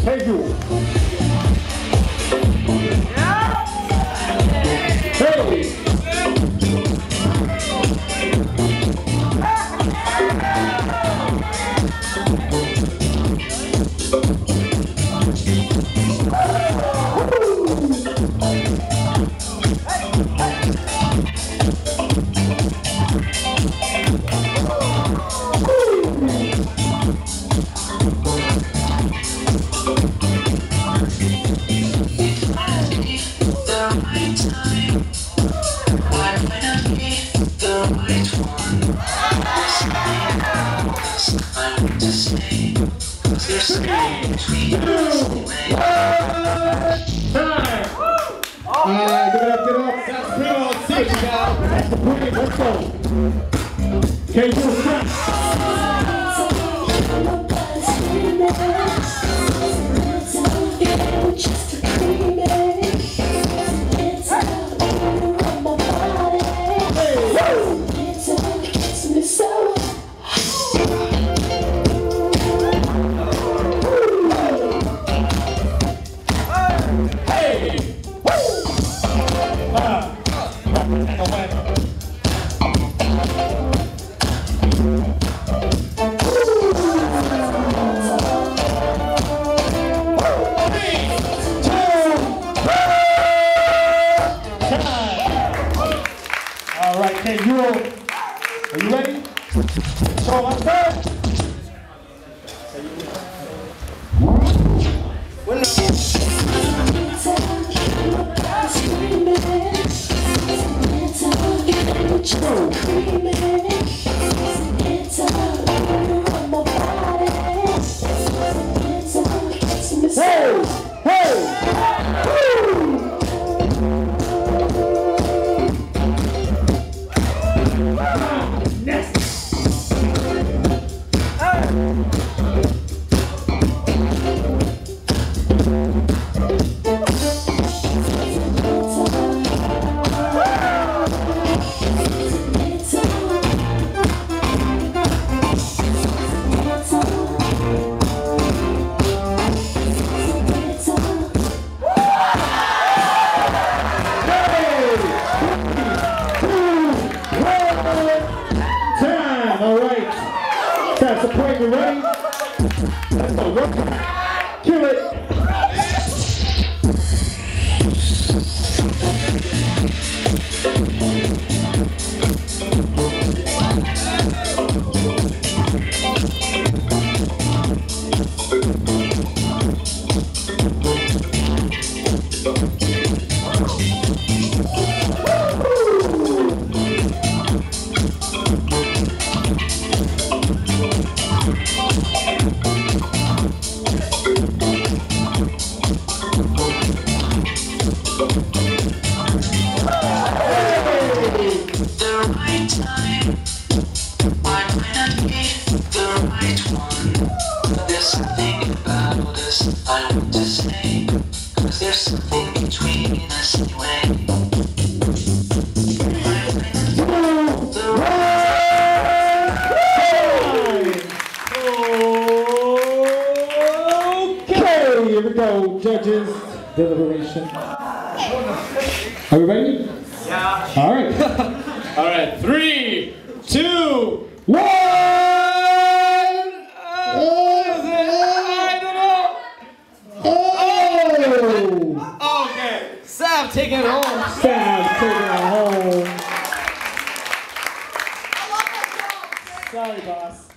Hey, you. Hey. Alright, give it up. That's pretty all six, y'all. That's the point. Let's go. Okay, you stop. Alright, okay, you are you ready? So let's go. That's the point. You ready? Let's go. Work. Kill it. I want to say, 'cause there's something between us anyway. Okay, here we go, judges, deliberation. Are we ready? Yeah. All right. All right, 3, 2, 1! Sav taking it home. Sav taking it home. Sorry, boss.